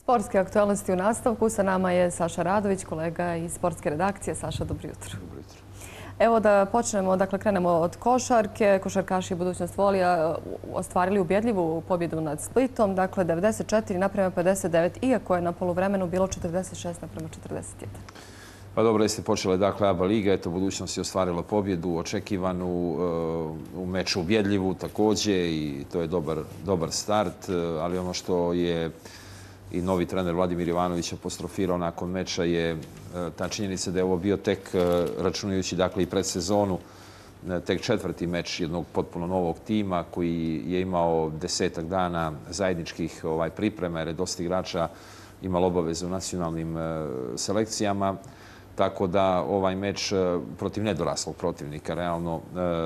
Sportske aktualnosti u nastavku. Sa nama je Saša Radović, kolega iz sportske redakcije. Saša, dobro jutro. Dobro jutro. Evo da počnemo, krenemo od košarke. Košarkaši Budućnost Volija ostvarili ubjedljivu pobjedu nad Splitom, 94:59, iako je na poluvremenu bilo 46:41. Pa dobro, jeste počele ABA liga, Budućnost je ostvarila pobjedu, očekivanu, u meču ubjedljivu također i to je dobar start, ali ono što je i novi trener Vladimir Ivanović apostrofirao nakon meča je ta činjenica da je ovo bio tek, računajući i predsezonu, tek četvrti meč jednog potpuno novog tima koji je imao 10-ak dana zajedničkih priprema jer je dosta igrača imalo obaveze u nacionalnim selekcijama. Tako da ovaj meč protiv nedoraslog protivnika realno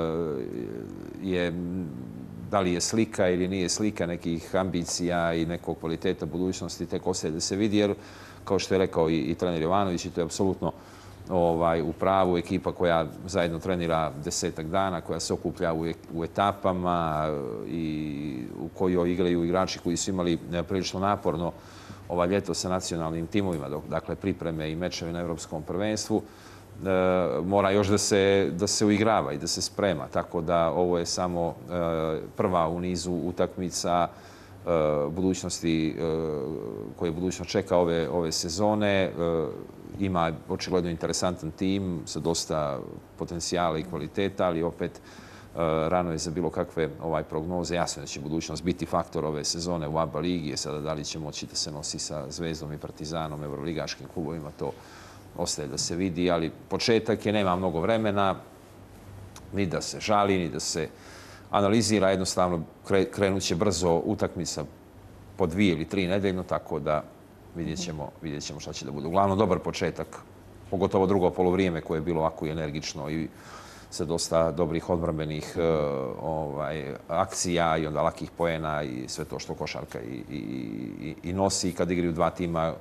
je, da li je slika ili nije slika nekih ambicija i nekog kvaliteta budućnosti, tek ostaje da se vidi, jer kao što je rekao i trener Jovanović, i to je apsolutno u pravu, ekipa koja zajedno trenira 10-ak dana, koja se okuplja u etapama i u kojoj igraju igrači koji su imali prilično naporno ljeto sa nacionalnim timovima, dakle pripreme i mečevi na Evropskom prvenstvu, mora još da se uigrava i da se sprema. Tako da ovo je samo prva u nizu utakmica budućnosti koje budućnost čeka ove sezone. Ima očigledno interesantan tim sa dosta potencijala i kvaliteta, ali opet rano je za bilo kakve prognoze. Jasno da će budućnost biti faktor ove sezone u ABA ligi. Sada da li će moći da se nosi sa Zvezdom i Partizanom, evroligaškim klubovima, to ostaje da se vidi, ali početak je, nema mnogo vremena, ni da se žali, ni da se analizira. Jednostavno krenut će brzo utakmica po 2 ili 3 nedeljno, tako da vidjet ćemo šta će da bude. Uglavnom, dobar početak, pogotovo drugo polovrijeme koje je bilo ovako i energično i sa dosta dobrih odbrambenih akcija i onda lakih poena i sve to što košarka i nosi kad igraju dva tima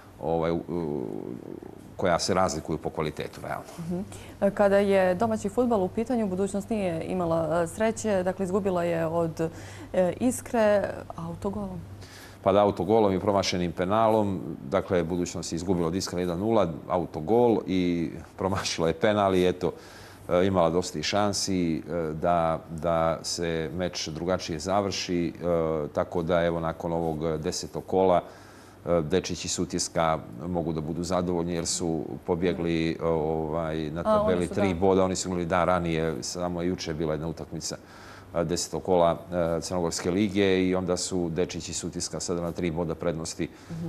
koja se razlikuju po kvalitetu, realno. Kada je domaći fudbal u pitanju, budućnost nije imala sreće, dakle izgubila je od Iskre autogolom. Pa da, autogolom i promašenim penalom. Dakle, budućnost je izgubila od Iskre 1:0, autogol i promašila je penal i eto, imala dosta i šansi da se meč drugačije završi. Tako da, evo, nakon ovog 10. kola, Dečić i Sutjeska mogu da budu zadovoljni jer su pobjegli na tabeli 3 boda. Oni su imali dan ranije, samo juče je bila jedna utakmica 10. kola Crnogorske lige i onda su Dečić i Sutjeska sada na 3 boda prednosti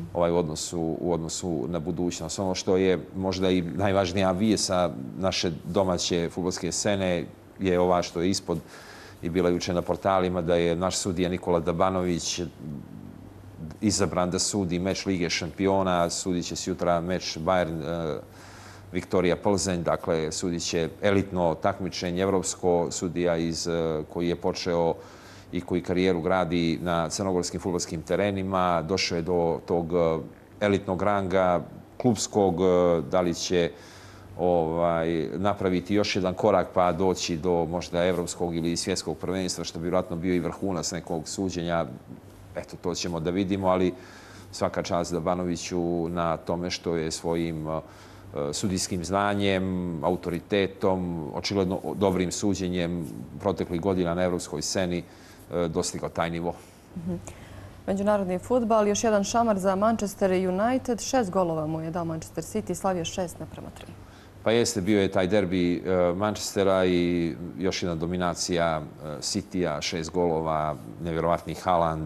u odnosu na budućnost. Ono što je možda i najvažnija vijest sa naše domaće fudbalske scene je ova što je ispod i bila juče na portalima, da je naš sudija Nikola Dabanović izabran da sudi meč Lige šampiona. Sudit će sutra meč Bayern Viktorija Plzeň, dakle sudit će elitno takmičenje, evropsko, sudija koji je počeo i koji karijeru gradi na crnogorskim fudbalskim terenima. Došao je do tog elitnog ranga klubskog, da li će napraviti još jedan korak pa doći do možda evropskog ili svjetskog prvenstva, što bi vjerojatno bio i vrhunac nekog suđenja. Eto, to ćemo da vidimo, ali svaka čast Dabanoviću na tome što je svojim sudijskim znanjem, autoritetom, očigledno dobrim suđenjem proteklih godina na evropskoj sceni dostigao taj nivo. Međunarodni fudbal, još jedan šamar za Manchester United. 6 golova mu je dao Manchester City, slavio 6:3. Pa jeste, bio je taj derbi Manchestera i još jedna dominacija Citya, 6 golova, nevjerovatni Haaland,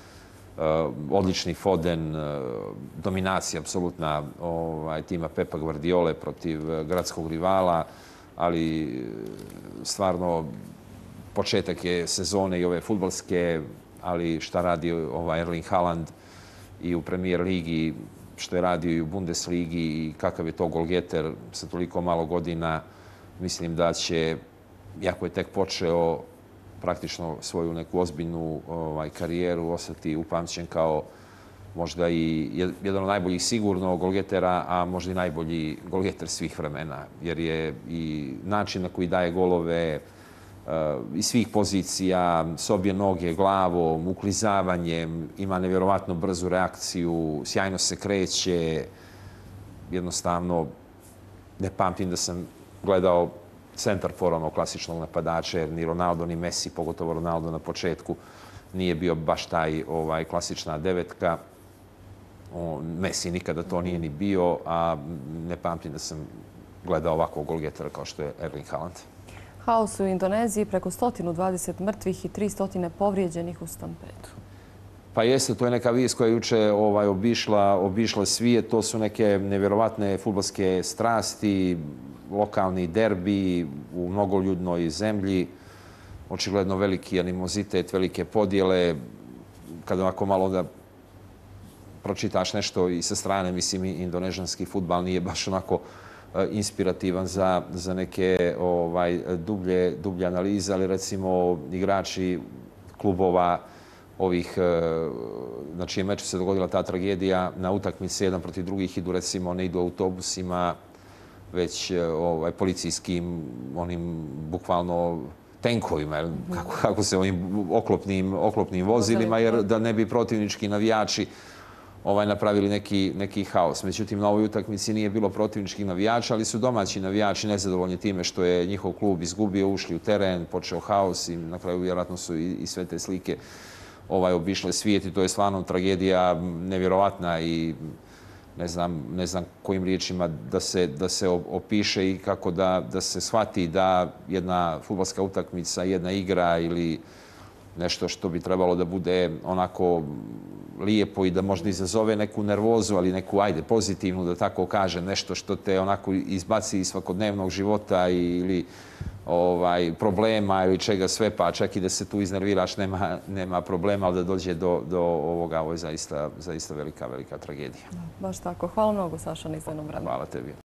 odlični Foden, dominacija apsolutna tima Pepa Guardiole protiv gradskog rivala, ali stvarno početak je sezone i ove fudbalske, ali šta radi Erling Haaland i u Premier ligi, što je radio i u Bundesligi i kakav je to golgeter sa toliko malo godina, mislim da će, iako je tek počeo praktično svoju neku ozbiljnu karijeru, ostati upamćen kao možda i jedan od najboljih sigurno golgetera, a možda i najbolji golgeter svih vremena, jer je i način na koji daje golove, iz svih pozicija, s obje noge, glavom, uklizavanjem, ima nevjerovatno brzu reakciju, sjajno se kreće. Jednostavno, ne pamtim da sam gledao centarfor onog klasičnog napadača, jer ni Ronaldo ni Messi, pogotovo Ronaldo na početku, nije bio baš taj klasična devetka. Messi nikada to nije ni bio, a ne pamtim da sam gledao ovakvog golgetera kao što je Erling Haaland. Haos u Indoneziji, preko 120 mrtvih i 300 povrijeđenih u stampedu. Pa jeste, to je neka vijest koja je juče obišla svijet. To su neke nevjerovatne fudbalske strasti, lokalni derbi u mnogoljudnoj zemlji. Očigledno veliki animozitet, velike podjele. Kada ovako malo da pročitaš nešto i sa strane, mislim, indonežanski fudbal nije baš onako inspirativan za neke dublje analize, ali recimo igrači klubova ovih, na čijem meču se dogodila ta tragedija, na utakmice jedan protiv drugih idu, recimo, ne idu autobusima, već policijskim, onim bukvalno tenkovima, kako se ovim oklopnim vozilima, jer da ne bi protivnički navijači napravili neki haos. Međutim, na ovoj utakmici nije bilo protivničkih navijača, ali su domaći navijači nezadovoljni time što je njihov klub izgubio, ušli u teren, počeo haos i na kraju vjerojatno su i sve te slike obišle svijet i to je stvarno tragedija nevjerovatna i ne znam kojim riječima da se opiše i kako da se shvati da jedna fudbalska utakmica, jedna igra ili nešto što bi trebalo da bude onako lijepo i da možda izazove neku nervozu, ali neku, ajde, pozitivnu, da tako kaže, nešto što te onako izbaci iz svakodnevnog života ili problema ili čega sve, pa čak i da se tu iznerviraš, nema problema, ali da dođe do ovoga, ovo je zaista velika tragedija. Baš tako. Hvala mnogo, Saša, na izdvojenom vremenu. Hvala tebi.